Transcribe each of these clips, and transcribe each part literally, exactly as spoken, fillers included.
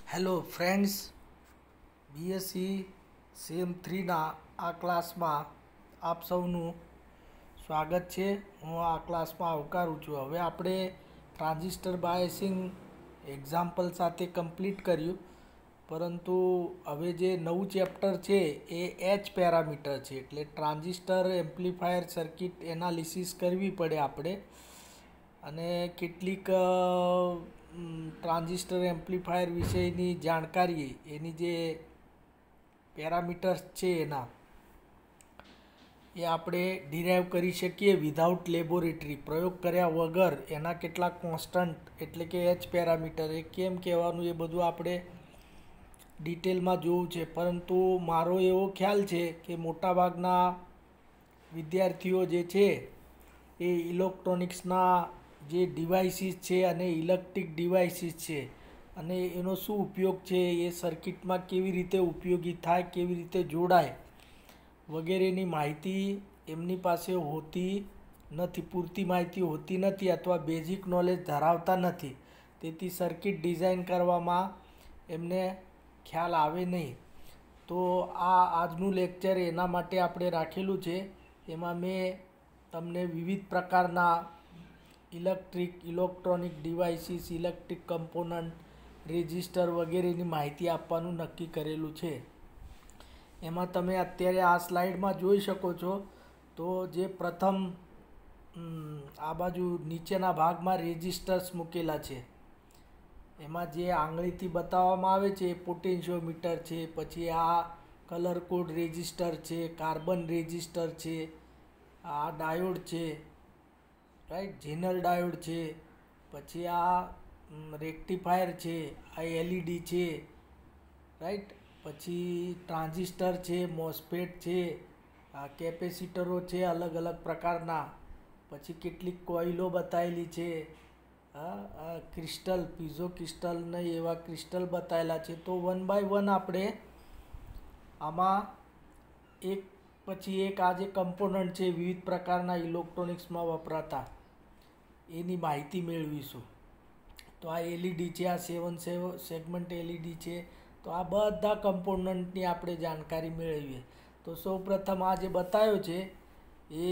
Hello friends, BSc sem થ્રીના આ ક્લાસમાં આપ સૌનું સ્વાગત છે. હું આ ક્લાસમાં આવકારું છું. હવે આપણે ટ્રાન્ઝિસ્ટર બાયસિંગ એક્ઝામ્પલ સાથે કમ્પ્લીટ કર્યું, પરંતુ હવે જે નવું ચેપ્ટર છે એ એચ પેરામીટર છે. એટલે ટ્રાન્ઝિસ્ટર એમ્પ્લીફાયર સર્કિટ એનાલિસિસ કરવી પડે આપણે, અને કેટલીક ટ્રાન્ઝિસ્ટર એમ્પ્લીફાયર વિશેની જાણકારી, એની જે પેરામીટર્સ છે એના એ આપણે ડિરાઈવ કરી શકીએ વિધાઉટ લેબોરેટરી, પ્રયોગ કર્યા વગર. એના કેટલાક કોન્સ્ટન્ટ એટલે કે એચ પેરામીટર એ કેમ કહેવાનું એ બધું આપણે ડિટેલમાં જોવું છે. પરંતુ મારો એવો ખ્યાલ છે કે મોટાભાગના વિદ્યાર્થીઓ જે છે એ ઇલેક્ટ્રોનિક્સના જે ડિવાઇસીસ છે અને ઇલેક્ટ્રિક ડિવાઇસીસ છે અને એનો શું ઉપયોગ છે, એ સર્કિટમાં કેવી રીતે ઉપયોગી થાય, કેવી રીતે જોડાય વગેરેની માહિતી એમની પાસે હોતી નથી, પૂરતી માહિતી હોતી નથી, અથવા બેઝિક નોલેજ ધરાવતા નથી. તેથી સર્કિટ ડિઝાઇન કરવામાં એમને ખ્યાલ આવે નહીં. તો આ આજનું લેક્ચર એના માટે આપણે રાખેલું છે. એમાં મેં તમને વિવિધ પ્રકારના electric electronic devices, electric component, resistor વગેરેની માહિતી આપવાનું નક્કી કરેલું છે. એમાં તમે અત્યારે આ સ્લાઇડમાં જોઈ શકો છો. તો જે પ્રથમ આ બાજુ નીચેના ભાગમાં રેઝિસ્ટર્સ મૂકેલા છે, એમાં જે આંગળીથી બતાવવામાં આવે છે એ પોટેન્શિયોમીટર છે. પછી આ કલર કોડ રેઝિસ્ટર છે, કાર્બન રેઝિસ્ટર છે, આ ડાયોડ છે, રાઈટ, ઝેનર ડાયોડ છે. પછી આ રેક્ટિફાયર છે, આ એલઈડી છે, રાઈટ. પછી ટ્રાન્ઝિસ્ટર છે, મોસ્ફેટ છે, આ કેપેસિટરો છે અલગ અલગ પ્રકારના. પછી કેટલીક કોઇલો બતાવેલી છે, હા, ક્રિસ્ટલ, પીઝો ક્રિસ્ટલ ને એવા ક્રિસ્ટલ બતાવેલા છે. તો વન બાય વન આપણે આમાં એક પછી એક આ જે કમ્પોનન્ટ છે વિવિધ પ્રકારના ઇલેક્ટ્રોનિક્સમાં વપરાતા, એની માહિતી મેળવીશું. તો આ એલઈડી છે, આ સેવન સેગમેન્ટ એલઈડી છે. તો આ બધા કમ્પોનન્ટની આપણે જાણકારી મેળવીએ. તો સૌપ્રથમ આ જે બતાવ્યો છે એ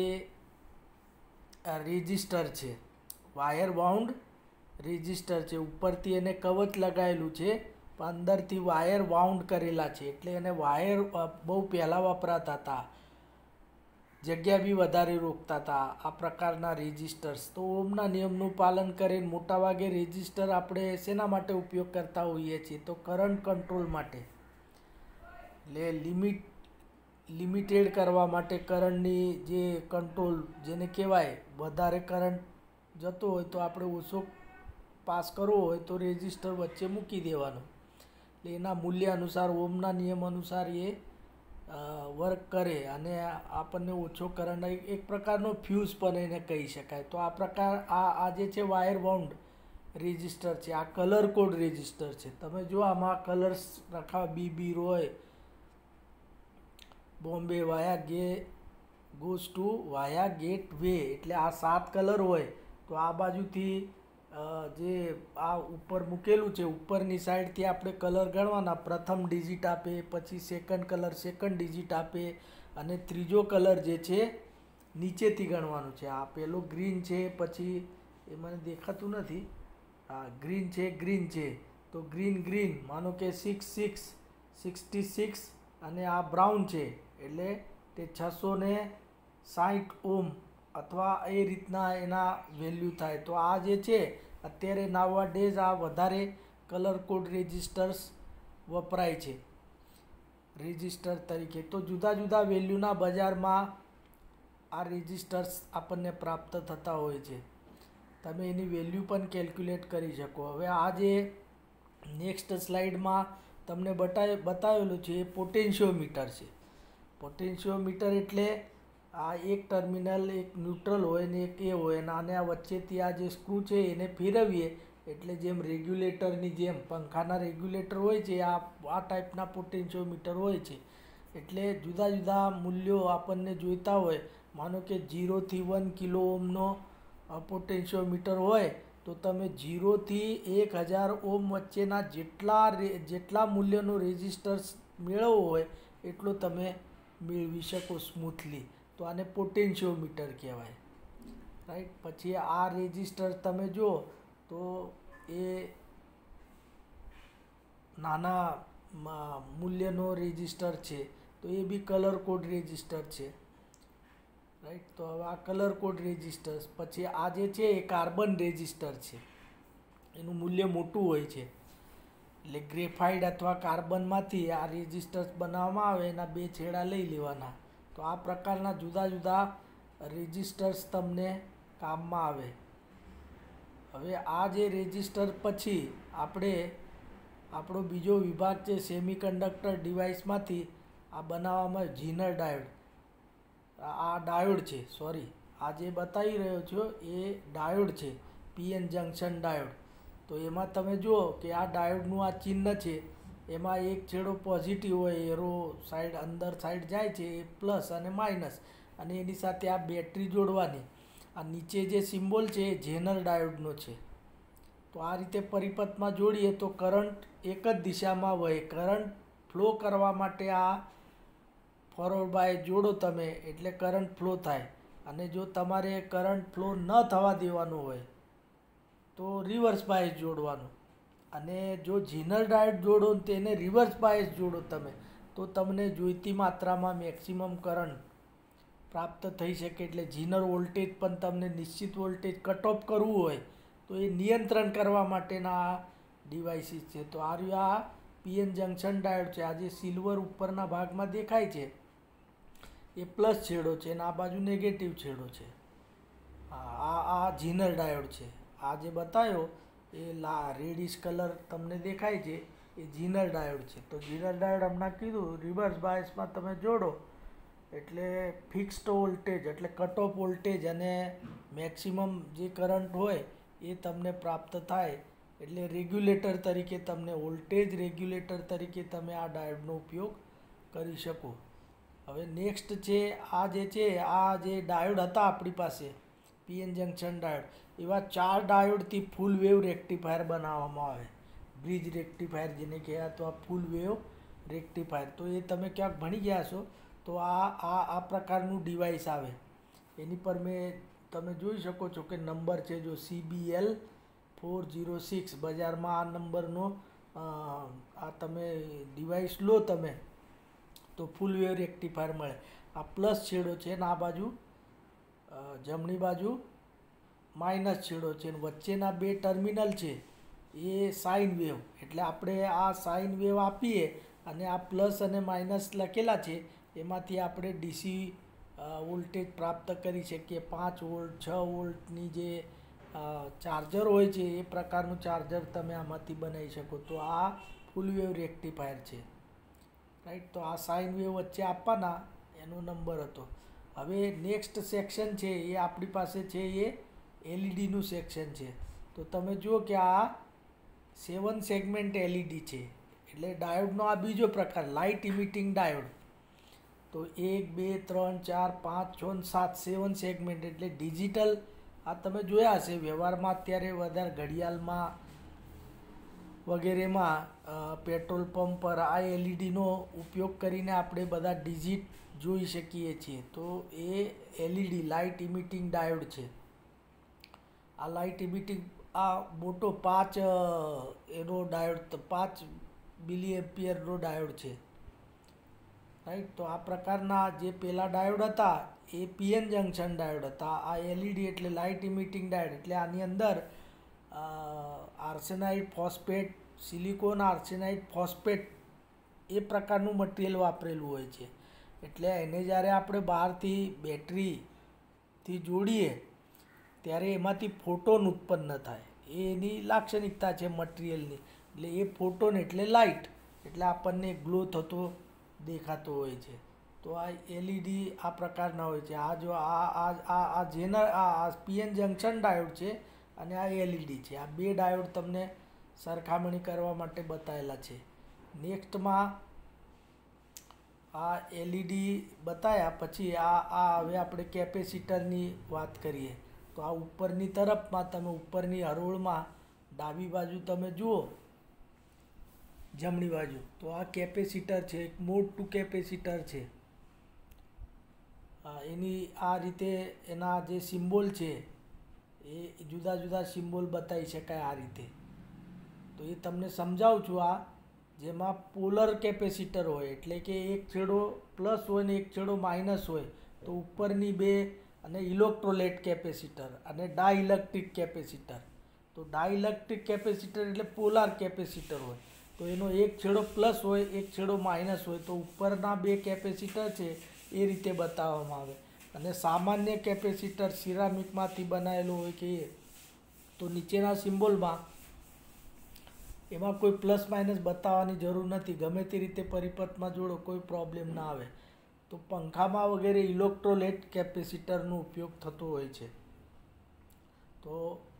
રેઝિસ્ટર છે, વાયર બાઉન્ડ રેઝિસ્ટર છે. ઉપરથી એને કવચ લગાવેલું છે, પણ અંદરથી વાયર બાઉન્ડ કરેલા છે. એટલે એને વાયર બહુ પહેલાં વપરાતા હતા, જગ્યા બી વધારે રોકતા હતા આ પ્રકારના રેઝિસ્ટર્સ. તો ઓમના નિયમનું પાલન કરીને મોટાભાગે રેઝિસ્ટર આપણે શેના માટે ઉપયોગ કરતા હોઈએ છીએ? તો કરંટ કંટ્રોલ માટે, એટલે લિમિટ લિમિટેડ કરવા માટે. કરંટની જે કંટ્રોલ જેને કહેવાય, વધારે કરંટ જતો હોય તો આપણે ઓછો પાસ કરવો હોય તો રેઝિસ્ટર વચ્ચે મૂકી દેવાનો. એટલે એના મૂલ્ય અનુસાર, ઓમના નિયમ અનુસાર એ વર્ક કરે અને આપણને ઓછો કરંટ, એક પ્રકારનો ફ્યુઝ પણ એને કહી શકાય. તો આ પ્રકાર આ આ જે છે વાયર બાઉન્ડ રેઝિસ્ટર છે. આ કલર કોડ રેઝિસ્ટર છે. તમે જો આમાં કલર્સ રખાવ, બીબી રોય, બોમ્બે, વાયા ગે goes to via gateway, એટલે આ સાત કલર હોય. તો આ બાજુથી જે આ ઉપર મૂકેલું છે, ઉપરની સાઈડથી આપણે કલર ગણવાના. પ્રથમ ડિજિટ આપે, પછી સેકન્ડ કલર સેકન્ડ ડિજિટ આપે, અને ત્રીજો કલર જે છે નીચેથી ગણવાનું છે. આ પેલો ગ્રીન છે, પછી એ મને દેખાતું નથી, હા ગ્રીન છે, ગ્રીન છે. તો ગ્રીન ગ્રીન માનો કે સિક્સ સિક્સ સિક્સટી સિક્સ, અને આ બ્રાઉન છે એટલે તે છસો ને સાઠ ઓમ અથવા એ રીતના એના વેલ્યુ થાય. તો આ જે છે અત્યારે નાવા ડેઝ આ વધારે કલર કોડ રેઝિસ્ટર્સ વપરાય છે રેઝિસ્ટર તરીકે. તો જુદા જુદા વેલ્યુના બજારમાં આ રેઝિસ્ટર્સ આપણને પ્રાપ્ત થતા હોય છે. તમે એની વેલ્યુ પણ કેલ્ક્યુલેટ કરી શકો. હવે આ જે નેક્સ્ટ સ્લાઇડમાં તમને બતાવે બતાવેલું છે એ પોટેન્શિયોમીટર છે. પોટેન્શિયોમીટર એટલે આ એક ટર્મિનલ, એક ન્યુટ્રલ હોય ને એક એ હોય, અને આ વચ્ચેથી આ જે સ્ક્રૂ છે એને ફેરવીએ એટલે જેમ રેગ્યુલેટરની જેમ, પંખાના રેગ્યુલેટર હોય છે, આ આ ટાઈપના પોટેન્શિયોમીટર હોય છે. એટલે જુદા જુદા મૂલ્યો આપણને જોઈતા હોય, માનો કે ઝીરોથી વન કિલો ઓમનો પોટેન્શિયોમીટર હોય, તો તમે જીરોથી એક હજાર ઓમ વચ્ચેના જેટલા રે જેટલા મૂલ્યનો રેઝિસ્ટર્સ મેળવવો હોય એટલો તમે મેળવી શકો સ્મૂથલી. તો આને પોટેન્શિયોમીટર કહેવાય, રાઈટ. પછી આ રેઝિસ્ટર તમે જુઓ તો એ નાના મૂલ્યનો રેઝિસ્ટર છે, તો એ બી કલર કોડ રેઝિસ્ટર છે, રાઈટ. તો હવે આ કલર કોડ રેઝિસ્ટર્સ. પછી આ જે છે એ કાર્બન રેઝિસ્ટર છે, એનું મૂલ્ય મોટું હોય છે. એટલે ગ્રેફાઇટ અથવા કાર્બનમાંથી આ રેઝિસ્ટર્સ બનાવવામાં આવે, એના બે છેડા લઈ લેવાના. તો આ પ્રકારના જુદા જુદા રેઝિસ્ટર્સ તમને કામમાં આવે. હવે આ જે રેઝિસ્ટર પછી આપણે આપણો બીજો વિભાગ છે સેમિકન્ડક્ટર ડિવાઇસમાંથી આ બનાવવામાં ઝીનર ડાયોડ. આ ડાયોડ છે, સોરી, આ જે બતાવી રહ્યો છો એ ડાયોડ છે, પીએન જંકશન ડાયોડ. તો એમાં તમે જુઓ કે આ ડાયોડનું આ ચિહ્ન છે, એમાં એક છેડો પોઝિટિવ હોય, એરો સાઈડ અંદર સાઈડ જાય છે એ પ્લસ અને માઇનસ, અને એની સાથે આ બેટરી જોડવાની. આ નીચે જે સિમ્બોલ છે એ ઝેનર ડાયોડનો છે. તો આ રીતે પરિપથમાં જોડીએ તો કરંટ એક જ દિશામાં વહે. કરંટ ફ્લો કરવા માટે આ ફોરવર્ડ બાય જોડો તમે એટલે કરંટ ફ્લો થાય. અને જો તમારે કરંટ ફ્લો ન થવા દેવાનું હોય તો રિવર્સ બાયસ જોડવાનું. અને જો ઝીનર ડાયોડ જોડો તેને રિવર્સ બાયસ જોડો તમે, તો તમને જોઈતી માત્રામાં મેક્સિમમ કરંટ પ્રાપ્ત થઈ શકે. એટલે ઝીનર વોલ્ટેજ પણ તમને નિશ્ચિત વોલ્ટેજ કટ ઓફ કરવું હોય તો એ નિયંત્રણ કરવા માટેના આ ડિવાઇસીસ છે. તો આ રહ્યું આ પીએન જંકશન ડાયોડ છે. આ જે સિલ્વર ઉપરના ભાગમાં દેખાય છે એ પ્લસ છેડો છે અને આ બાજુ નેગેટિવ છેડો છે. આ આ ઝીનર ડાયોડ છે. આ જે બતાવ્યો એ લા રેડિશ કલર તમને દેખાય છે એ ઝીનર ડાયોડ છે. તો ઝીનર ડાયોડ હમણાં કીધું રિવર્સ બાયસમાં તમે જોડો એટલે ફિક્સ્ડ વોલ્ટેજ એટલે કટ ઓફ વોલ્ટેજ અને મેક્સિમમ જે કરંટ હોય એ તમને પ્રાપ્ત થાય. એટલે રેગ્યુલેટર તરીકે તમને વોલ્ટેજ રેગ્યુલેટર તરીકે તમે આ ડાયોડનો ઉપયોગ કરી શકો. હવે નેક્સ્ટ છે આ જે છે આ જે ડાયોડ હતા આપણી પાસે પીએન જંકશન ડાયોડ, એવા ચાર ડાયોડથી ફૂલ વેવ રેક્ટિફાયર બનાવવામાં આવે. બ્રિજ રેક્ટિફાયર જેને કહેવાય, તો આ ફૂલ વેવ રેક્ટિફાયર. તો એ તમે ક્યાંક ભણી ગયા છો તો આ આ આ પ્રકારનું ડિવાઇસ આવે. એની પર મેં તમે જોઈ શકો છો કે નંબર છે, જો C B L four zero six. બજારમાં આ નંબરનો આ તમે ડિવાઇસ લો તમે તો ફૂલ વેવ રેક્ટિફાયર મળે. આ પ્લસ છેડો છે ને આ બાજુ જમણી બાજુ માઇનસ છેડો છે, ને વચ્ચેના બે ટર્મિનલ છે એ સાઇન વેવ. એટલે આપણે આ સાઇન વેવ આપીએ અને આ પ્લસ અને માઇનસ લખેલા છે એમાંથી આપણે ડીસી વોલ્ટેજ પ્રાપ્ત કરી શકીએ. પાંચ વોલ્ટ છ વોલ્ટની જે ચાર્જર હોય છે એ પ્રકારનું ચાર્જર તમે આમાંથી બનાવી શકો. તો આ ફૂલ વેવ રેક્ટિફાયર છે, રાઈટ. તો આ સાઇન વેવ વચ્ચે આપવાના એનો નંબર હતો. હવે નેક્સ્ટ સેક્શન છે એ આપણી પાસે છે એ એલઈડીનું સેક્શન છે. તો તમે જુઓ કે આ સેવન સેગમેન્ટ એલઈડી છે. એટલે ડાયોડનો આ બીજો પ્રકાર લાઇટ ઇમિટિંગ ડાયોડ. તો એક બે ત્રણ ચાર પાંચ છ ને સાત સેવન સેગમેન્ટ એટલે ડિજિટલ. આ તમે જોયા હશે વ્યવહારમાં અત્યારે વધારે ઘડિયાળમાં વગેરેમાં પેટ્રોલ પંપ પર આ એલઈડીનો ઉપયોગ કરીને આપણે બધા ડિજિટ જોઈ શકીએ છીએ. તો એ એલઈડી લાઇટ ઇમિટિંગ ડાયોડ છે. આ લાઇટ ઇમિટિંગ આ મોટો પાંચ એનો ડાયોડ પાંચ મિલી એમ્પિયરનો ડાયોડ છે, રાઈટ. તો આ પ્રકારના જે પેલા ડાયોડ હતા એ પીએન જંકશન ડાયોડ હતા. આ એલઈડી એટલે લાઇટ ઇમિટિંગ ડાયોડ. એટલે આની અંદર arsenide phosphate silicon arsenide phosphate એ પ્રકારનું મટીરિયલ વાપરેલું હોય છે. એટલે એને જ્યારે આપણે બહારથી બેટરીથી જોડીએ ત્યારે એમાંથી ફોટોન ઉત્પન્ન થાય. એ એની લાક્ષણિકતા છે મટીરિયલની. એટલે એ ફોટોન એટલે લાઇટ, એટલે આપણને ગ્લો થતો દેખાતો હોય છે. તો આ એલઈડી આ પ્રકારના હોય છે. આ જો આ આ આ આ જેના આ પીએન જંકશન ડાયોડ છે અને આ એલઈડી છે. આ બે ડાયોડ તમને સરખામણી કરવા માટે બતાવેલા છે. નેક્સ્ટમાં આ એલઈડી બતાવ્યા પછી આ આ હવે આપણે કેપેસિટરની વાત કરીએ. તો આ ઉપરની તરફમાં તમે ઉપરની હરોળમાં ડાબી બાજુ તમે જુઓ, જમણી બાજુ, તો આ કેપેસિટર છે, એક મોટું કેપેસિટર છે. એની આ રીતે એના જે સિમ્બોલ છે એ જુદા જુદા સિમ્બોલ બતાવી શકાય આ રીતે. તો એ તમને સમજાવું છું. આ જેમાં પોલર કેપેસિટર હોય એટલે કે એક છેડો પ્લસ હોય ને એક છેડો માઇનસ હોય, તો ઉપરની બે, અને ઇલેક્ટ્રોલાઇટ કેપેસિટર અને ડાઇલેક્ટ્રિક કેપેસિટર. તો ડાઇલેક્ટ્રિક કેપેસિટર એટલે પોલાર કેપેસિટર હોય, તો એનો એક છેડો પ્લસ હોય એક છેડો માઇનસ હોય, તો ઉપરના બે કેપેસિટર છે એ રીતે બતાવવામાં આવે. અને સામાન્ય કેપેસિટર સિરામિકમાંથી બનાવેલું હોય કે એ, તો નીચેના સિમ્બોલમાં એમાં કોઈ પ્લસ માઇનસ બતાવવાની જરૂર નથી, ગમે તે રીતે પરિપથમાં જોડો કોઈ પ્રોબ્લેમ ના આવે. તો પંખામાં વગેરે ઇલેક્ટ્રોલાઇટ કેપેસિટરનો ઉપયોગ થતો હોય છે. તો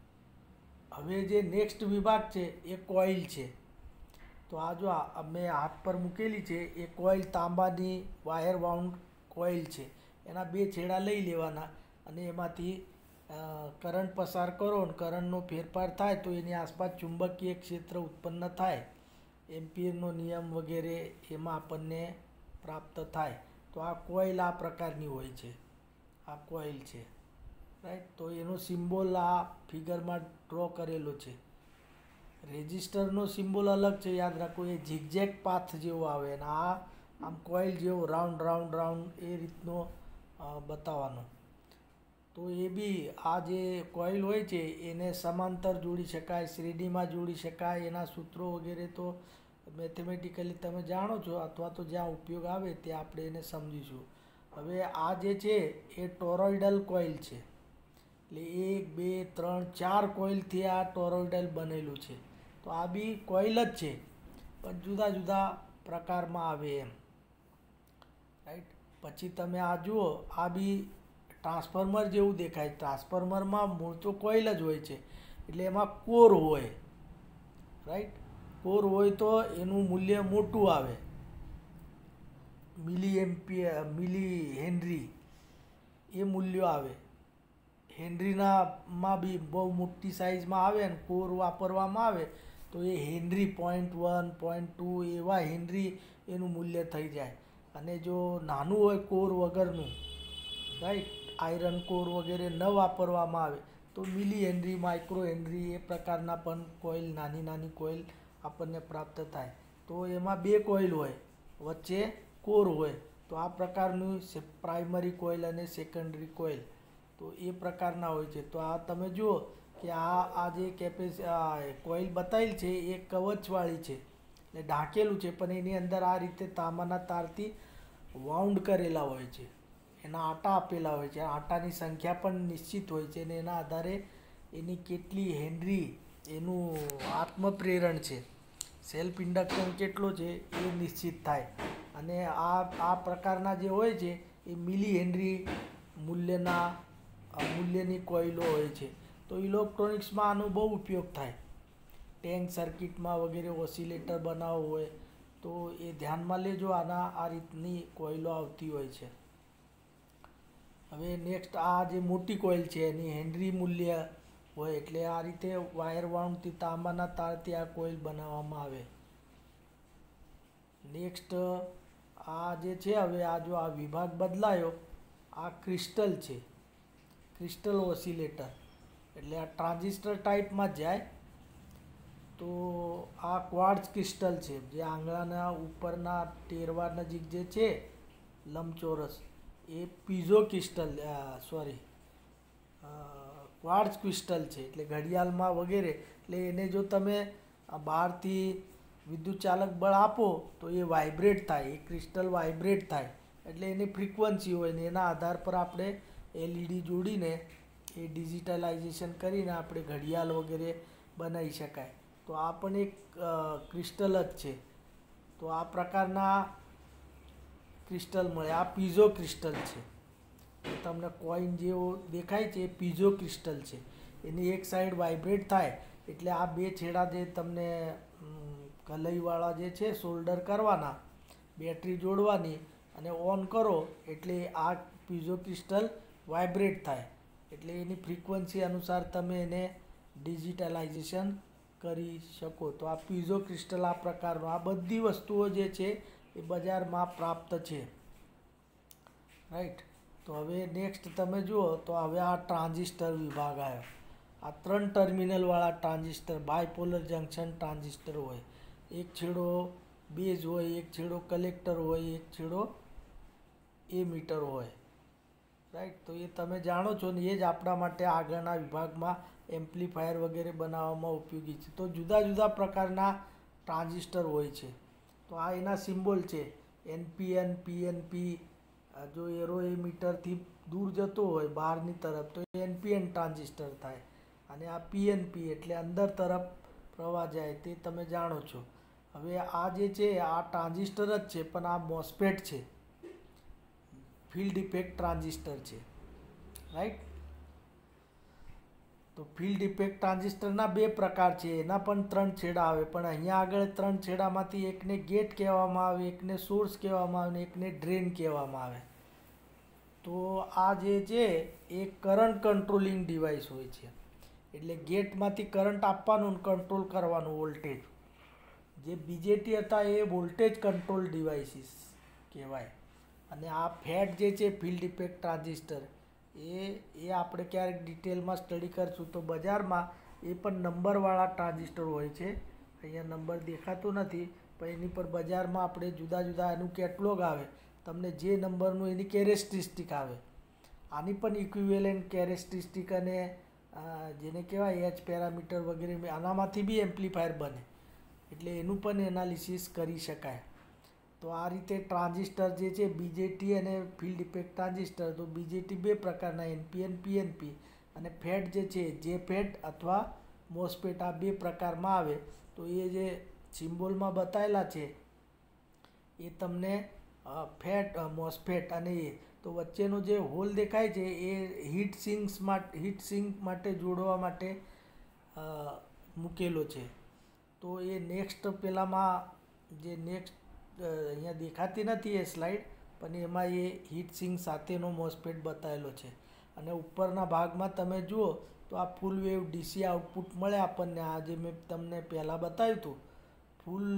હવે જે નેક્સ્ટ વિભાગ છે એ કોઇલ છે. તો આ જો અમે હાથ પર મૂકેલી છે એ કોઇલ તાંબાની વાયર વાઉન્ડ કોઇલ છે. એના બે છેડા લઈ લેવાના અને એમાંથી કરંટ પસાર કરો ને કરંટનો ફેરફાર થાય તો એની આસપાસ ચુંબકીય ક્ષેત્ર ઉત્પન્ન થાય. એમ્પિયરનો નિયમ વગેરે એમાં આપણને પ્રાપ્ત થાય. તો આ કોઇલ આ પ્રકારની હોય છે. આ કોઇલ છે, રાઈટ. તો એનો સિમ્બોલ આ ફિગરમાં ડ્રો કરેલો છે. રેઝિસ્ટરનો સિમ્બોલ અલગ છે, યાદ રાખો, એ ઝિગઝેગ પાથ જેવો આવે, અને આ આમ કોઇલ જેવો રાઉન્ડ રાઉન્ડ રાઉન્ડ એ રીતનો બતાવવાનો. તો એ બી આ જે કોઇલ હોય છે એને સમાંતર જોડી શકાય, શ્રેણીમાં જોડી શકાય. એના સૂત્રો વગેરે તો મેથેમેટિકલી તમે જાણો છો, અથવા તો જ્યાં ઉપયોગ આવે ત્યાં આપણે એને સમજીશું. હવે આ જે છે એ ટોરોઇડલ કોઇલ છે. એટલે એક બે ત્રણ ચાર કોઇલથી આ ટોરોઇડલ બનેલું છે. તો આ બી કોઇલ જ છે પણ જુદા જુદા પ્રકારમાં આવે એમ, રાઈટ. પછી તમે આ જુઓ, આ બી ટ્રાન્સફોર્મર જેવું દેખાય. ટ્રાન્સફોર્મરમાં મૂળ તો કોઇલ જ હોય છે, એટલે એમાં કોર હોય, રાઈટ. કોર હોય તો એનું મૂલ્ય મોટું આવે, મિલી એમ્પિયર, મિલી હેનરી એ મૂલ્યો આવે. હેનરીના માં બી બહુ મોટી સાઇઝમાં આવે ને કોર વાપરવામાં આવે તો એ henry point one point two એવા હેનરી એનું મૂલ્ય થઈ જાય. અને જો નાનું હોય કોર વગરનું, રાઈટ, આયરન કોર વગેરે ન વાપરવામાં આવે તો મિલી હેનરી, માઇક્રો હેનરી એ પ્રકારના પણ કોઇલ, નાની નાની કોઇલ આપણને પ્રાપ્ત થાય. તો એમાં બે કોઇલ હોય, વચ્ચે કોર હોય. તો આ પ્રકારનું પ્રાઇમરી કોઇલ અને સેકન્ડરી કોઇલ, તો એ પ્રકારના હોય છે. તો આ તમે જુઓ કે આ આ જે કેપેસ કોઇલ બતાવેલ છે એ કવચવાળી છે, એટલે ઢાંકેલું છે, પણ એની અંદર આ રીતે તાંબાના તારથી વાઉન્ડ કરેલા હોય છે. એના આટા આપેલા હોય છે. આટાની સંખ્યા પણ નિશ્ચિત હોય છે, અને એના આધારે એની કેટલી હેનરી એનું આત્મપ્રેરણ છે, સેલ્ફ ઇન્ડક્ટન્સ કેટલો છે એ નિશ્ચિત થાય. અને આ આ પ્રકારના જે હોય છે એ મિલી હેનરી મૂલ્યના મૂલ્યની કોઇલો હોય છે. તો ઇલેક્ટ્રોનિક્સમાં આનો બહુ ઉપયોગ થાય. ટેન્ક સર્કિટમાં વગેરે ઓસિલેટર બનાવવો હોય તો એ ધ્યાનમાં લેજો. આના આ રીતની કોઇલો આવતી હોય છે. હવે નેક્સ્ટ આ જે મોટી કોઇલ છે એની હેનરી મૂલ્ય હોય, એટલે આ રીતે વાયર વાઉન્ડથી તાંબાના તારથી આ કોઇલ બનાવવામાં આવે. નેક્સ્ટ આ જે છે, હવે આ જો આ વિભાગ બદલાયો, આ ક્રિસ્ટલ છે, ક્રિસ્ટલ ઓસિલેટર. એટલે આ ટ્રાન્ઝિસ્ટર ટાઈપમાં જાય. તો આ ક્વાર્ટઝ ક્રિસ્ટલ છે, જે આંગળાના ઉપરના ટેરવા નજીક જે છે લંબચોરસ, એ piezo crystal, sorry quartz crystal છે. એટલે ઘડિયાળમાં વગેરે, એટલે એને જો તમે બહારથી વિદ્યુત ચાલક બળ આપો તો એ વાઇબ્રેટ થાય, એ ક્રિસ્ટલ વાઇબ્રેટ થાય. એટલે એની ફ્રીક્વન્સી હોય ને એના આધાર પર આપણે એલઈડી જોડીને એ ડિજિટલાઇઝેશન કરીને આપણે ઘડિયાળ વગેરે બનાવી શકાય. તો આ પણ એક ક્રિસ્ટલ જ છે. તો આ પ્રકારના ક્રિસ્ટલ મળે. આ પીઝો ક્રિસ્ટલ છે. તમને કોઈન જેવો દેખાય છે એ પીઝો ક્રિસ્ટલ છે. એની એક સાઈડ વાઇબ્રેટ થાય એટલે આ બે છેડા જે તમને કલઈવાળા જે છે શોલ્ડર કરવાના, બેટરી જોડવાની અને ઓન કરો એટલે આ પીઝો ક્રિસ્ટલ વાઇબ્રેટ થાય. એટલે એની ફ્રીક્વન્સી અનુસાર તમે એને ડિજિટલાઇઝેશન કરી શકો. તો આ પીઝો ક્રિસ્ટલ આ પ્રકારનો, આ બધી વસ્તુઓ જે છે એ બજારમાં પ્રાપ્ત છે, રાઈટ. તો હવે નેક્સ્ટ તમે જુઓ તો હવે આ ટ્રાન્ઝિસ્ટર વિભાગ આવ્યો. આ ત્રણ ટર્મિનલવાળા ટ્રાન્ઝિસ્ટર, બાયપોલર જંક્શન ટ્રાન્ઝિસ્ટર હોય. એક છેડો બેઝ હોય, એક છેડો કલેક્ટર હોય, એક છેડો એમીટર હોય, રાઈટ. તો એ તમે જાણો છો ને, એ જ આપણા માટે આગળના વિભાગમાં એમ્પ્લીફાયર વગેરે બનાવવામાં ઉપયોગી છે. તો જુદા જુદા પ્રકારના ટ્રાન્ઝિસ્ટર હોય છે. તો આ એના સિમ્બોલ છે, એનપીએન, પીએનપી. જો એરો એમીટરથી દૂર જતો હોય બહારની તરફ તો એનપીએન ટ્રાન્ઝિસ્ટર થાય, અને આ પીએનપી એટલે અંદર તરફ પ્રવાહ જાય, તે તમે જાણો છો. હવે આ જે છે આ ટ્રાન્ઝિસ્ટર જ છે, પણ આ મોસ્ફેટ છે, ફિલ્ડ ઇફેક્ટ ટ્રાન્ઝિસ્ટર છે, રાઈટ. તો ફિલ્ડ ઇફેક્ટ ટ્રાન્ઝિસ્ટરના બે પ્રકાર છે, એના પણ ત્રણ છેડા આવે, પણ અહીંયા આગળ ત્રણ છેડામાંથી એકને ગેટ કહેવામાં આવે, એકને સોર્સ કહેવામાં આવે અને એકને ડ્રેન કહેવામાં આવે. તો આ જે છે એ કરંટ કંટ્રોલિંગ ડિવાઇસ હોય છે. એટલે ગેટમાંથી કરંટ આપવાનું અને કંટ્રોલ કરવાનું વોલ્ટેજ. જે બીજેટી હતા એ વોલ્ટેજ કંટ્રોલ ડિવાઇસીસ કહેવાય. અને આ ફેટ જે છે ફિલ્ડ ઇફેક્ટ ટ્રાન્ઝિસ્ટર, એ એ આપણે ક્યારેક ડિટેલમાં સ્ટડી કરીશું. તો બજારમાં એ પણ નંબરવાળા ટ્રાન્ઝિસ્ટર હોય છે. અહીંયા નંબર દેખાતો નથી, પણ એની પર બજારમાં આપણે જુદા જુદા એનું કેટલોગ આવે, તમને જે નંબરનું એની કેરેક્ટરિસ્ટિક આવે. આની પણ ઇક્વિવેલન્ટ કેરેક્ટરિસ્ટિક અને જેને કહેવાય એચ પેરામીટર વગેરે, આનામાંથી બી એમ્પ્લીફાયર બને, એટલે એનું પણ એનાલિસિસ કરી શકાય. તો આ રીતે ટ્રાન્ઝિસ્ટર જે છે બીજેટી અને ફિલ્ડ ઇફેક્ટ ટ્રાન્ઝિસ્ટર. તો બીજેટી બે પ્રકારના, એનપીએન, પીએનપી, અને ફેટ જે છે જે ફેટ અથવા મોસ્ફેટ, આ બે પ્રકારમાં આવે. તો એ જે સિમ્બોલમાં બતાવેલા છે એ તમને ફેટ, મોસ્ફેટ અને એ. તો વચ્ચેનો જે હોલ દેખાય છે એ હીટ સિંક્સ માટે, હીટ સિંક માટે જોડવા માટે મૂકેલો છે. તો એ નેક્સ્ટ પેલામાં જે નેક્સ્ટ અહીંયા દેખાતી નથી એ સ્લાઇડ, પણ એમાં એ હીટ સિંક સાથેનો મોસ્ફેટ બતાવેલો છે. અને ઉપરના ભાગમાં તમે જુઓ તો આ ફૂલ વેવ ડીસી આઉટપુટ મળે આપણને. આ જે મેં તમને પહેલાં બતાવ્યું હતું ફૂલ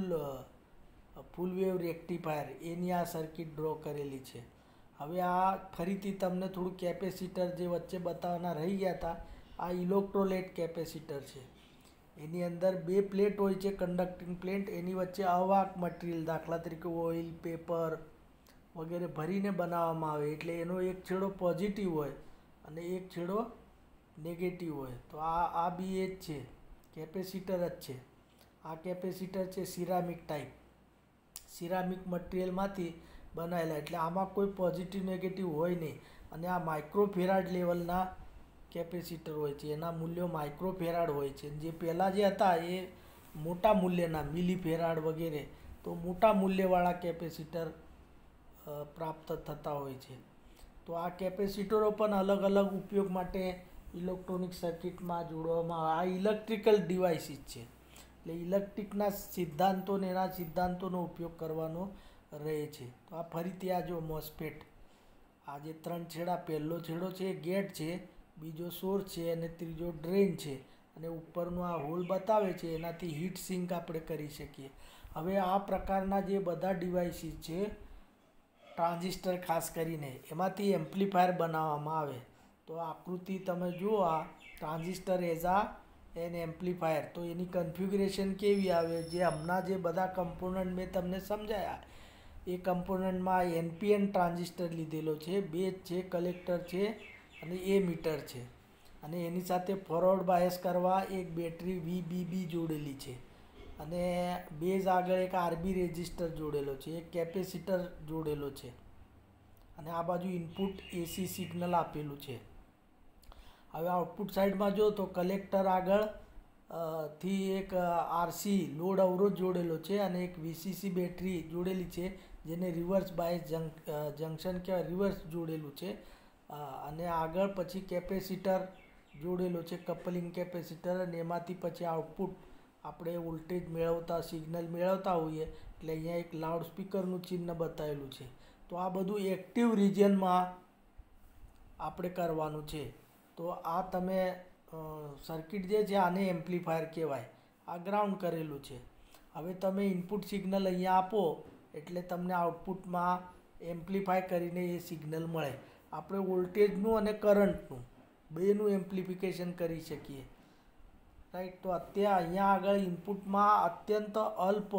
ફૂલ વેવ રેક્ટિફાયર, એની આ સર્કિટ ડ્રો કરેલી છે. હવે આ ફરીથી તમને થોડું કેપેસિટર જે વચ્ચે બતાવવાના રહી ગયા હતા, આ ઇલેક્ટ્રોલાઇટ કેપેસિટર છે. એની અંદર બે પ્લેટ હોય છે, કંડક્ટિંગ પ્લેટ. એની વચ્ચે અવાહક મટીરિયલ, દાખલા તરીકે ઓઇલ, પેપર વગેરે ભરીને બનાવવામાં આવે. એટલે એનો એક છેડો પોઝિટિવ હોય અને એક છેડો નેગેટિવ હોય. તો આ આ બી એ જ છે, કેપેસિટર જ છે. આ કેપેસિટર છે સિરામિક ટાઈપ, સિરામિક મટીરિયલમાંથી બનાવેલા, એટલે આમાં કોઈ પોઝિટિવ નેગેટિવ હોય નહીં. અને આ માઇક્રોફેરાડ લેવલના કેપેસિટર હોય છે, એના મૂલ્યો માઇક્રોફેરાડ હોય છે. જે પહેલાં જે હતા એ મોટા મૂલ્યના, મિલીફેરાડ વગેરે, તો મોટા મૂલ્યવાળા કેપેસિટર પ્રાપ્ત થતા હોય છે. તો આ કેપેસિટરો પણ અલગ અલગ ઉપયોગ માટે ઇલેક્ટ્રોનિક સર્કિટમાં જોડવામાં આવે. આ ઇલેક્ટ્રિકલ ડિવાઇસીસ છે, એટલે ઇલેક્ટ્રિકના સિદ્ધાંતો ને એના સિદ્ધાંતોનો ઉપયોગ કરવાનો રહે છે. તો આ ફરીથી આ જો મોસ્ફેટ, આ જે ત્રણ છેડા, પહેલો છેડો છે ગેટ છે, બીજો સોર્સ છે અને ત્રીજો ડ્રેન છે. અને ઉપરનું આ હોલ બતાવે છે, એનાથી હીટ સિંક આપણે કરી શકીએ. હવે આ પ્રકારના જે બધા ડિવાઇસીસ છે ટ્રાન્ઝિસ્ટર ખાસ કરીને, એમાંથી એમ્પ્લીફાયર બનાવવામાં આવે. તો આકૃતિ તમે જુઓ, આ ટ્રાન્ઝિસ્ટર એઝ આ એન એમ્પ્લીફાયર. તો એની કન્ફિગ્યુરેશન કેવી આવે, જે હમણાં જે બધા કમ્પોનન્ટ મેં તમને સમજાયા એ કમ્પોનન્ટમાં એનપીએન ટ્રાન્ઝિસ્ટર લીધેલો છે, બેઝ છે, કલેક્ટર છે અને એ મીટર છે. અને એની સાથે ફોરવર્ડ બાયસ કરવા એક બેટરી વીબીબી જોડેલી છે. અને બેઝ આગળ એક આરબી રેઝિસ્ટર જોડેલો છે, એક કેપેસિટર જોડેલો છે. અને આ બાજુ ઇનપુટ એસી સિગ્નલ આપેલું છે. હવે આઉટપુટ સાઈડમાં જો તો કલેક્ટર આગળ થી એક આરસી લોડ અવરોધ જોડેલો છે અને એક વીસીસી બેટરી જોડેલી છે, જેને રિવર્સ બાયસ જંક્શન કહેવાય, રિવર્સ જોડેલું છે. અને આગળ પછી કેપેસિટર જોડેલો છે, કપલિંગ કેપેસિટર. અને એમાંથી પછી આઉટપુટ આપણે વોલ્ટેજ મેળવતા, સિગ્નલ મેળવતા હોઈએ. એટલે અહીંયા એક લાઉડ સ્પીકરનું ચિહ્ન બતાવેલું છે. તો આ બધું એક્ટિવ રિજિયનમાં આપણે કરવાનું છે. તો તો આ તમે સર્કિટ જે છે આને એમ્પ્લીફાયર કહેવાય. આ ગ્રાઉન્ડ કરેલું છે. હવે તમે ઇનપુટ સિગ્નલ અહીંયા આપો એટલે તમને આઉટપુટમાં એમ્પ્લીફાય કરીને એ સિગ્નલ મળે. આપણે વોલ્ટેજનું અને કરંટનું બેનું એમ્પ્લિફિકેશન કરી શકીએ, રાઈટ. તો અત્યારે અહીંયા આગળ ઇનપુટમાં અત્યંત અલ્પ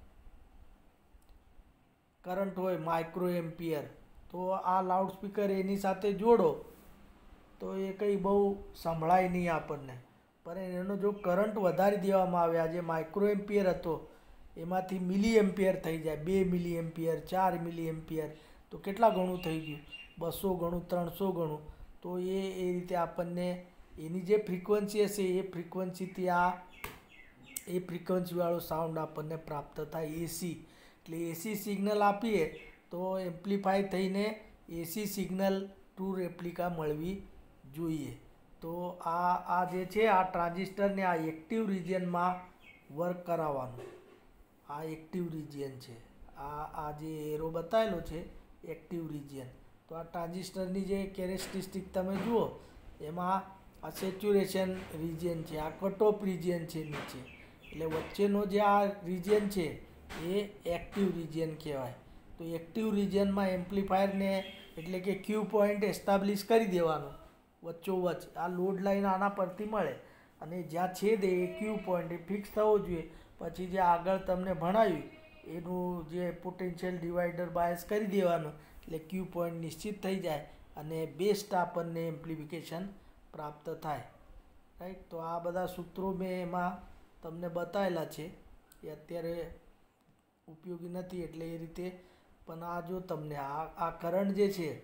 કરંટ હોય માઇક્રો એમ્પિયર, તો આ લાઉડસ્પીકર એની સાથે જોડો તો એ કંઈ બહુ સંભળાય નહીં આપણને. પણ એનો જો કરંટ વધારી દેવામાં આવે, આ જે માઇક્રો એમ્પિયર હતો એમાંથી મિલી એમ્પિયર થઈ જાય, બે મિલી એમ્પિયર, ચાર મિલી એમ્પિયર, તો કેટલા ગણું થઈ ગયું? બસો ગણું, ત્રણસો ગણું. તો એ એ રીતે આપણને એની જે ફ્રીક્વન્સી હશે એ ફ્રીક્વન્સીથી આ એ ફ્રીક્વન્સીવાળો સાઉન્ડ આપણને પ્રાપ્ત થાય, એસી. એટલે એસી સિગ્નલ આપીએ તો એમ્પ્લીફાય થઈને એસી સિગ્નલ ટુ રેપ્લિકા મળવી જોઈએ. તો આ આ જે છે આ ટ્રાન્ઝિસ્ટરને આ એક્ટિવ રિજિયનમાં વર્ક કરાવવાનું. આ એક્ટિવ રિજિયન છે, આ આ જે એરો બતાવેલો છે એક્ટિવ રિજિયન. તો આ ટ્રાન્ઝિસ્ટરની જે કેરેક્ટરિસ્ટિક તમે જુઓ એમાં આ સેચ્યુરેશન રિજિયન છે, આ કટ ઓફ રિજિયન છે નીચે, એટલે વચ્ચેનો જે આ રિજિયન છે એ એક્ટિવ રિજિયન કહેવાય. તો એક્ટિવ રિજિયનમાં એમ્પ્લીફાયરને એટલે કે ક્યુ પોઈન્ટ એસ્ટાબ્લિશ કરી દેવાનું વચ્ચોવચ્ચ. આ લોડ લાઈન આના પરથી મળે અને જ્યાં છેદે એ ક્યુ પોઈન્ટ એ ફિક્સ થવો જોઈએ. પછી જે આગળ તમને ભણાવ્યું એનું જે પોટેન્શિયલ ડિવાઈડર બાયસ કરી દેવાનું એટલે ક્યુ પોઈન્ટ નિશ્ચિત થઈ જાય અને બેસ્ટ આપણને એમ્પ્લિફિકેશન પ્રાપ્ત થાય, રાઈટ. તો આ બધા સૂત્રો મેં એમાં તમને બતાવેલા છે, એ અત્યારે ઉપયોગી નથી એટલે એ રીતે. પણ આ જો તમને આ આ કરંટ જે છે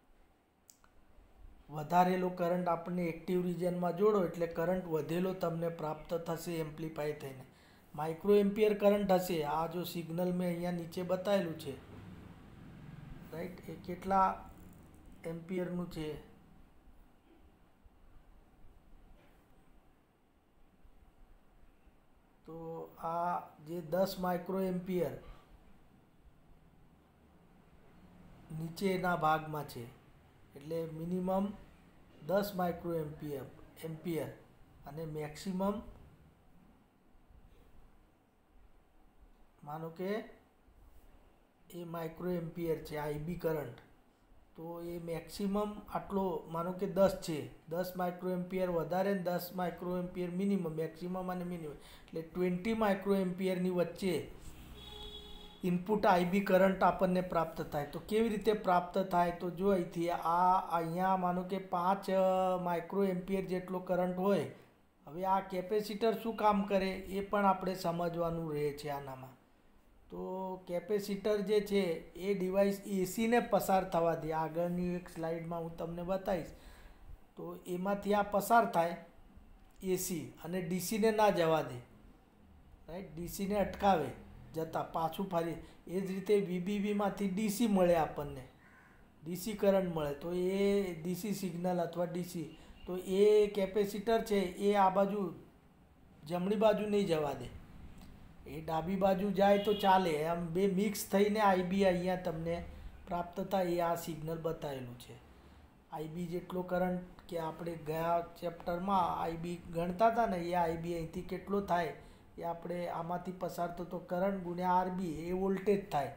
વધારેલો કરંટ આપણને એક્ટિવ રિજનમાં જોડો એટલે કરંટ વધેલો તમને પ્રાપ્ત થશે એમ્પ્લીફાય થઈને. માઇક્રો એમ્પિયર કરંટ હશે. આ જો સિગ્નલ મેં અહીંયા નીચે બતાવેલું છે, રાઈટ, એ કેટલા એમ્પિયરનું છે? તો આ જે દસ માઇક્રો એમ્પિયર નીચેના ભાગમાં છે, એટલે મિનિમમ દસ માઇક્રો એમ્પિયર એમ્પિયર અને મેક્સિમમ માનો કે એ માઇક્રો એમ્પિયર છે આઈબી કરંટ. તો એ મેક્સિમમ આટલો માનો કે દસ છે, દસ માઇક્રો એમ્પિયર વધારે ને દસ માઇક્રો એમ્પિયર મિનિમમ, મેક્સિમમ અને મિનિમમ, એટલે ટ્વેન્ટી માઇક્રો એમ્પિયરની વચ્ચે ઇનપુટ આઈબી કરંટ આપણને પ્રાપ્ત થાય. તો કેવી રીતે પ્રાપ્ત થાય? તો જો અહીંથી આ અહીંયા માનો કે પાંચ માઇક્રો એમ્પિયર જેટલો કરંટ હોય. હવે આ કેપેસિટર શું કામ કરે એ પણ આપણે સમજવાનું રહે છે આનામાં. તો કેપેસિટર જે છે એ ડિવાઇસ એસીને પસાર થવા દે. આગળની એક સ્લાઇડમાં હું તમને બતાવીશ. તો એમાંથી આ પસાર થાય એસી અને ડીસીને ના જવા દે, રાઈટ. ડીસીને અટકાવે જતાં, પાછું ફરી. એ જ રીતે વીબીબીમાંથી ડીસી મળે આપણને, ડીસી કરંટ મળે. તો એ ડીસી સિગ્નલ અથવા ડીસી, તો એ કેપેસિટર છે એ આ બાજુ જમણી બાજુ નહીં જવા દે, એ ડાબી બાજુ જાય તો ચાલે. એમ બે મિક્સ થઈને આઈબી અહીંયા તમને પ્રાપ્ત થાય. એ આ સિગ્નલ બતાવેલું છે. આઈબી જેટલો કરંટ કે આપણે ગયા ચેપ્ટરમાં આઈબી ગણતા હતા ને, એ આઈબી અહીંથી કેટલો થાય એ આપણે આમાંથી પસાર થતો કરંટ ગુણ્યા આરબી એ વોલ્ટેજ થાય.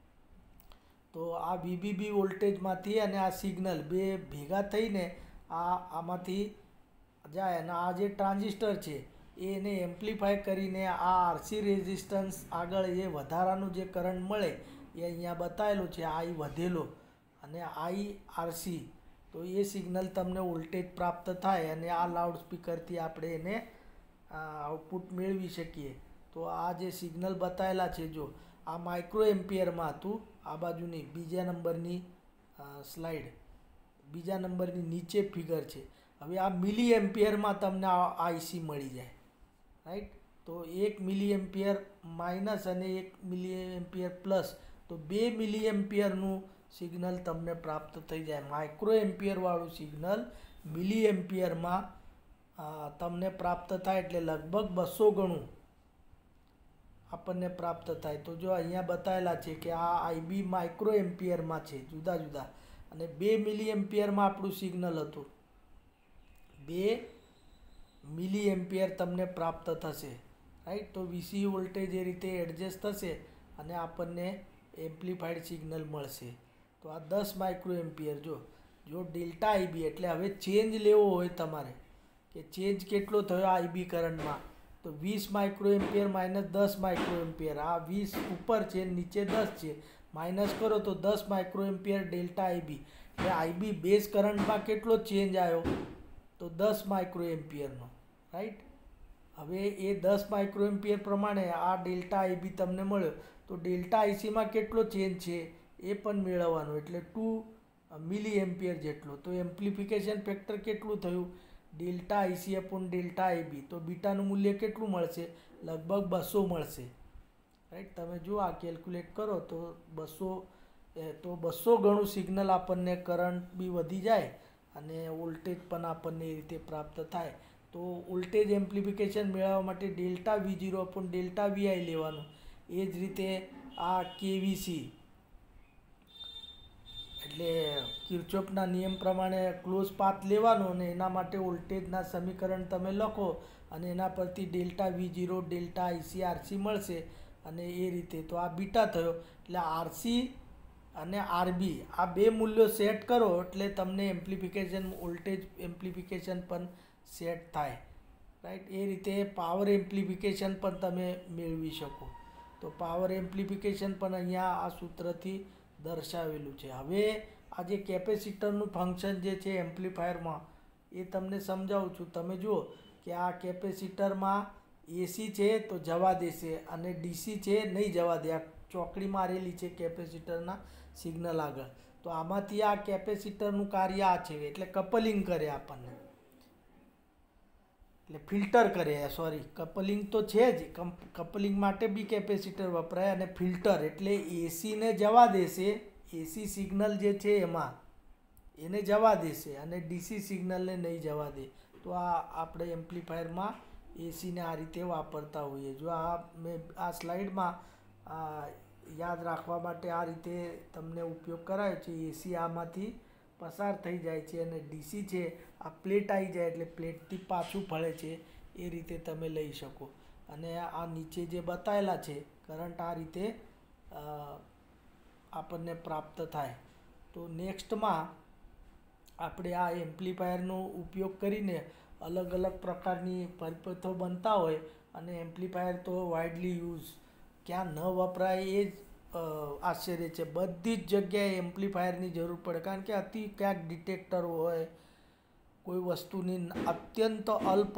તો આ વીબીબી વોલ્ટેજમાંથી અને આ સિગ્નલ બે ભેગા થઈને આ આમાંથી જાય અને આ જે ટ્રાન્ઝિસ્ટર છે એને એમ્પ્લીફાય કરીને આ આરસી રેઝિસ્ટન્સ આગળ એ વધારાનું જે કરંટ મળે એ અહીંયા બતાવેલું છે, આઈ વધેલો અને આઈ આરસી. તો એ સિગ્નલ તમને વોલ્ટેજ પ્રાપ્ત થાય અને આ લાઉડસ્પીકરથી આપણે એને આઉટપુટ મેળવી શકીએ. તો આ જે સિગ્નલ બતાવેલા છે, જો આ માઇક્રો એમ્પિયરમાં હતું, આ બાજુની બીજા નંબરની સ્લાઇડ, બીજા નંબરની નીચે ફિગર છે. હવે આ મિલી એમ્પિયરમાં તમને આ આઈસી મળી જાય, રાઈટ. તો એક મિલી એમ્પિયર માઇનસ અને એક મિલી એમ્પિયર પ્લસ, તો બે મિલી એમ્પિયરનું સિગ્નલ તમને પ્રાપ્ત થઈ જાય. માઇક્રો એમ્પિયરવાળું સિગ્નલ મિલી એમ્પિયરમાં તમને પ્રાપ્ત થાય એટલે લગભગ બસો ગણું આપણને પ્રાપ્ત થાય. તો જો અહીંયા બતાવેલા છે કે આ આઈબી માઇક્રો એમ્પિયરમાં છે, જુદા જુદા, અને બે મિલી એમ્પિયરમાં આપણું સિગ્નલ હતું. બે મિલી એમ્પિયર તમને પ્રાપ્ત થશે, રાઈટ. તો વીસી વોલ્ટેજ એ રીતે એડજસ્ટ થશે અને આપણને એમ્પ્લીફાઈડ સિગ્નલ મળશે. તો આ દસ માઇક્રો એમ્પિયર. જો જો ડેલ્ટા આઈબી એટલે હવે ચેન્જ લેવો હોય તમારે કે ચેન્જ કેટલો થયો આઈબી કરંટમાં, તો વીસ માઇક્રો એમ્પિયર માઇનસ દસ માઇક્રો એમ્પિયર. આ વીસ ઉપર છે, નીચે દસ છે, માઇનસ કરો તો દસ માઇક્રો એમ્પિયર ડેલ્ટા આઈબી. એટલે આઈબી બેઝ કરંટમાં કેટલો ચેન્જ આવ્યો, તો દસ માઇક્રો એમ્પિયરનો, રાઈટ. હવે એ દસ માઇક્રો એમ્પિયર પ્રમાણે આ ડેલ્ટા આઈબી તમને મળ્યો, તો ડેલ્ટા આઈસીમાં કેટલો ચેન્જ છે એ પણ મેળવવાનો, એટલે ટુ મિલી એમ્પિયર જેટલો. તો એમ્પ્લિફિકેશન ફેક્ટર કેટલું થયું, delta IC upon delta IB. તો બીટાનું મૂલ્ય કેટલું મળશે, લગભગ બસો મળશે, રાઈટ. તમે જો આ કેલ્ક્યુલેટ કરો તો બસો તો બસો ગણું સિગ્નલ આપણને કરંટ બી વધી જાય અને વોલ્ટેજ પણ આપણને એ રીતે પ્રાપ્ત થાય. તો વોલ્ટેજ એમ્પ્લિફિકેશન મેળવવા માટે delta V zero upon delta VI લેવાનું. એ જ રીતે આ કેવીસી એટલે કિર્ચોફના નિયમ પ્રમાણે ક્લોઝ પાથ લેવાનો અને એના માટે વોલ્ટેજના સમીકરણ તમે લખો અને એના પરથી delta V zero delta IC RC મળશે અને એ રીતે. તો આ બીટા થયો. એટલે આરસી અને આરબી આ બે મૂલ્યો સેટ કરો એટલે તમને એમ્પ્લિફિકેશન વોલ્ટેજ એમ્પ્લિફિકેશન પણ સેટ થાય, રાઈટ. એ રીતે પાવર એમ્પ્લિફિકેશન પણ તમે મેળવી શકો. તો પાવર એમ્પ્લિફિકેશન પણ અહીંયા આ સૂત્રથી દર્શાવેલું છે. હવે આ જે કેપેસિટરનું ફંક્શન જે છે એમ્પ્લીફાયરમાં એ તમને સમજાવું છું. તમે જુઓ કે આ કેપેસિટરમાં એસી છે તો જવા દેશે અને ડીસી છે નહીં જવા દે. આ ચોકડી મારેલી છે કેપેસિટરના સિગ્નલ આગળ. તો આમાંથી આ કેપેસિટરનું કાર્ય આ છે, એટલે કપલિંગ કરે આપણને, એટલે ફિલ્ટર કરે. સોરી, કપલિંગ તો છે જ, કપલિંગ માટે બી કેપેસિટર વપરાય અને ફિલ્ટર એટલે એસીને જવા દેશે, એસી સિગ્નલ જે છે એમાં એને જવા દેશે અને ડીસી સિગ્નલને નહીં જવા દે. તો આ આપણે એમ્પ્લીફાયરમાં એસીને આ રીતે વાપરતા હોઈએ. જો આ મેં આ સ્લાઇડમાં આ યાદ રાખવા માટે આ રીતે તમને ઉપયોગ કરાયો છે. એસી આમાંથી પસાર થઈ જાય છે અને ડીસી છે આ પ્લેટ આવી જાય એટલે પ્લેટથી પાછું ફળે છે. એ રીતે તમે લઈ શકો. અને આ નીચે જે બતાવેલા છે કરંટ આ રીતે આપણને પ્રાપ્ત થાય. તો નેક્સ્ટમાં આપણે આ એમ્પ્લીફાયરનો ઉપયોગ કરીને અલગ અલગ પ્રકારની પરિપથો બનતા હોય અને એમ્પ્લીફાયર તો વાઇડલી યુઝ ક્યાં ન વપરાય એ જ આશ્ચર્ય છે. બધી જ જગ્યાએ એમ્પ્લીફાયરની જરૂર પડે, કારણ કે અતિ ક્યાંક ડિટેક્ટર હોય, કોઈ વસ્તુની અત્યંત અલ્પ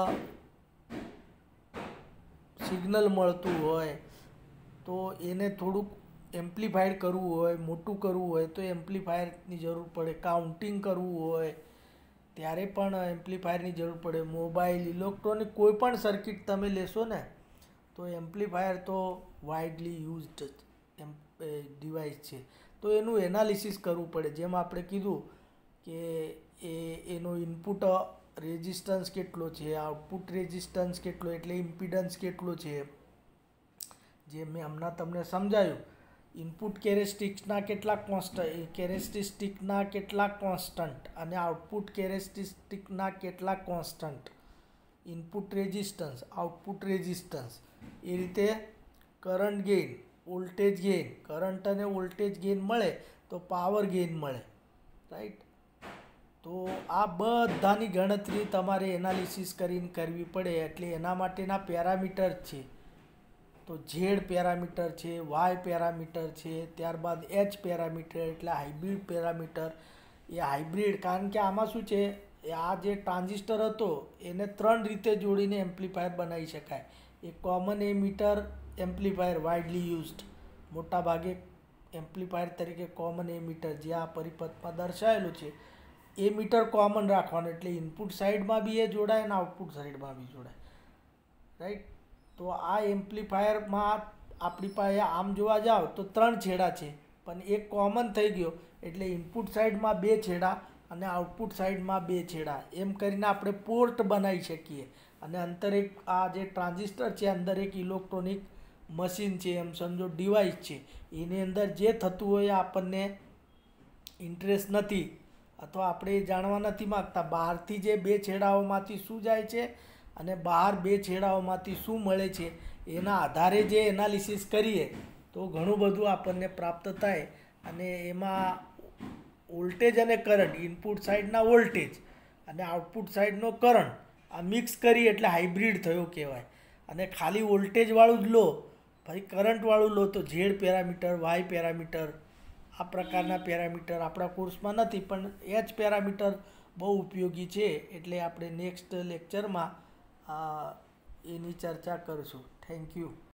સિગ્નલ મળતું હોય તો એને થોડુંક એમ્પ્લીફાઈડ કરવું હોય, મોટું કરવું હોય તો એમ્પ્લીફાયરની જરૂર પડે. કાઉન્ટિંગ કરવું હોય ત્યારે પણ એમ્પ્લીફાયરની જરૂર પડે. મોબાઈલ, ઇલેક્ટ્રોનિક કોઈ પણ સર્કિટ તમે લેશો ને તો એમ્પ્લીફાયર તો વાઇડલી યુઝડ ડિવાઇસ છે. તો એનું એનાલિસિસ કરવું પડે. જેમ આપણે કીધું કે એ એનો ઇનપુટ રેઝિસ્ટન્સ કેટલો છે, આઉટપુટ રેઝિસ્ટન્સ કેટલો એટલે ઇમ્પિડન્સ કેટલો છે, જે મેં હમણાં તમને સમજાયું. ઇનપુટ કેરેસ્ટિક્સના કેટલાક કોન્સ્ટન્ટ કેરેસ્ટિસ્ટિકના કેટલાક કોન્સ્ટન્ટ અને આઉટપુટ કેરેસ્ટિસ્ટિકના કેટલાક constant. Input resistance, output resistance, એ રીતે current gain, voltage gain. Current અને વોલ્ટેજ ગેઇન મળે તો પાવર ગેઇન મળે, રાઈટ. તો આ બધાની ગણતરી તમારે એનાલિસિસ કરીને કરવી પડે. એટલે એના માટેના પેરામીટર છે. તો ઝેડ પેરામીટર છે, વાય પેરામીટર છે, ત્યારબાદ એચ પેરામીટર એટલે હાઇબ્રિડ પેરામીટર. એ હાઇબ્રિડ કારણ કે આમાં શું છે, આ જે ટ્રાન્ઝિસ્ટર હતો એને ત્રણ રીતે જોડીને એમ્પ્લીફાયર બનાવી શકાય. એક common emitter amplifier widely used, મોટા ભાગે એમ્પ્લીફાયર તરીકે કોમન એમીટર જે આ પરિપથમાં દર્શાવેલું છે એ મીટર કોમન રાખવાનું, એટલે ઇનપુટ સાઈડમાં બી એ જોડાય અને આઉટપુટ સાઈડમાં બી જોડાય, રાઈટ. તો આ એમ્પ્લીફાયરમાં આપણી પાસે આમ જોવા જાઓ તો ત્રણ છેડા છે, પણ એક કોમન થઈ ગયો એટલે ઇનપુટ સાઈડમાં બે છેડા અને આઉટપુટ સાઈડમાં બે છેડા, એમ કરીને આપણે પોર્ટ બનાવી શકીએ. અને અંતર એક આ જે ટ્રાન્ઝિસ્ટર છે અંદર એક ઇલેક્ટ્રોનિક મશીન છે, એમ સમજો ડિવાઇસ છે. એની અંદર જે થતું હોય આપણને ઇન્ટરેસ્ટ નથી અથવા આપણે એ જાણવા નથી માગતા બહારથી જે બે છેડાઓમાંથી શું જાય છે અને બહાર બે છેડાઓમાંથી શું મળે છે એના આધારે જે એનાલિસિસ કરીએ તો ઘણું બધું આપણને પ્રાપ્ત થાય. અને એમાં વોલ્ટેજ અને કરંટ, ઇનપુટ સાઈડના વોલ્ટેજ અને આઉટપુટ સાઈડનો કરંટ આ મિક્સ કરી એટલે હાઇબ્રિડ થયો કહેવાય. અને ખાલી વોલ્ટેજવાળું જ લો, પછી કરંટવાળું લો તો ઝેડ પેરામીટર, વાય પેરામીટર, આ પ્રકારના પેરામીટર આપણા કોર્સમાં નથી, પણ એચ પેરામીટર બહુ ઉપયોગી છે. એટલે આપણે નેક્સ્ટ લેક્ચરમાં એની ચર્ચા કરીશું. Thank you.